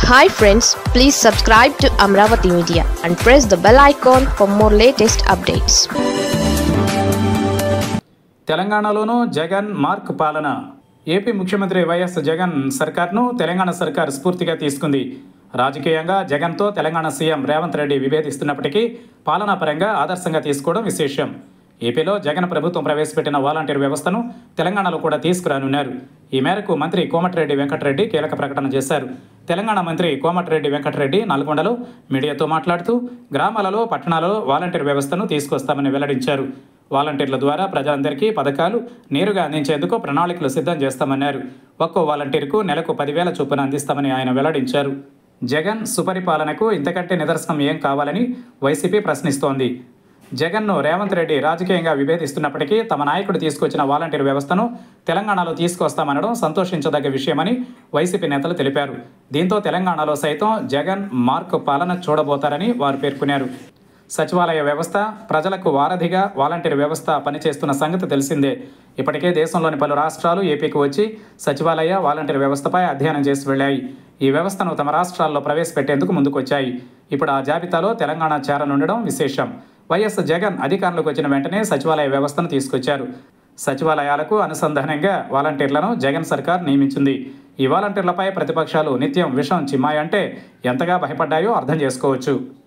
Hi friends, please subscribe to Amravati Media and press the bell icon for more latest updates. తెలంగాణలోనూ Jagan mark పాలన. AP ముఖ్యమంత్రి YS Jagan సర్కార్ను తెలంగాణ సర్కార్ స్ఫూర్తిగా తీసుకుంది. రాజకీయంగా జగన్తో తెలంగాణ సీఎం రేవంత్ రెడ్డి విభేదిస్తున్నప్పటికీ పాలనాపరంగా ఆదర్శంగా తీసుకోవడం విశేషం. ఏపీలో జగన్ ప్రభుత్వం ప్రవేశపెట్టిన వాలంటీర్ వ్యవస్థను తెలంగాణలో కూడా తీసుకురానున్నారు. ఈ మేరకు మంత్రి కోమటిరెడ్డి వెంకటరెడ్డి కీలక ప్రకటన చేశారు. తెలంగాణ మంత్రి కోమటిరెడ్డి వెంకటరెడ్డి నల్గొండలో మీడియాతో మాట్లాడుతూ గ్రామాలలో, పట్టణాలలో వాలంటీర్ వ్యవస్థను తీసుకొస్తామని వెల్లడించారు. వాలంటీర్ల ద్వారా ప్రజలందరికీ పథకాలు నేరుగా అందించేందుకు ప్రణాళికలు సిద్ధం చేస్తామన్నారు. ఒక్కో వాలంటీర్కు నెలకు 10,000 చొప్పున అందిస్తామని ఆయన వెల్లడించారు. జగన్ సుపరిపాలనకు ఇంతకంటే నిదర్శనం ఏం కావాలని వైసీపీ ప్రశ్నిస్తోంది. జగన్ను రేవంత్ రెడ్డి రాజకీయంగా విభేదిస్తున్నప్పటికీ తమ నాయకుడు తీసుకొచ్చిన వాలంటీర్ వ్యవస్థను తెలంగాణలో తీసుకొస్తామనడం సంతోషించదగ్గ విషయమని వైసీపీ నేతలు తెలిపారు. దీంతో తెలంగాణలో సైతం జగన్ మార్క్ పాలన చూడబోతారని వారు పేర్కొన్నారు. సచివాలయ వ్యవస్థ, ప్రజలకు వారధిగా వాలంటీర్ వ్యవస్థ పనిచేస్తున్న సంగతి తెలిసిందే. ఇప్పటికే దేశంలోని పలు రాష్ట్రాలు ఏపీకి వచ్చి సచివాలయ, వాలంటీర్ వ్యవస్థపై అధ్యయనం చేసి వెళ్లాయి. ఈ వ్యవస్థను తమ రాష్ట్రాల్లో ప్రవేశపెట్టేందుకు ముందుకొచ్చాయి. ఇప్పుడు ఆ జాబితాలో తెలంగాణ చేరనుండడం విశేషం. వైఎస్ జగన్ అధికారంలోకి వచ్చిన వెంటనే సచివాలయ వ్యవస్థను తీసుకొచ్చారు. సచివాలయాలకు అనుసంధానంగా వాలంటీర్లను జగన్ సర్కార్ నియమించింది. ఈ వాలంటీర్లపై ప్రతిపక్షాలు నిత్యం విషం చిమ్మాయంటే ఎంతగా భయపడ్డాయో అర్థం చేసుకోవచ్చు.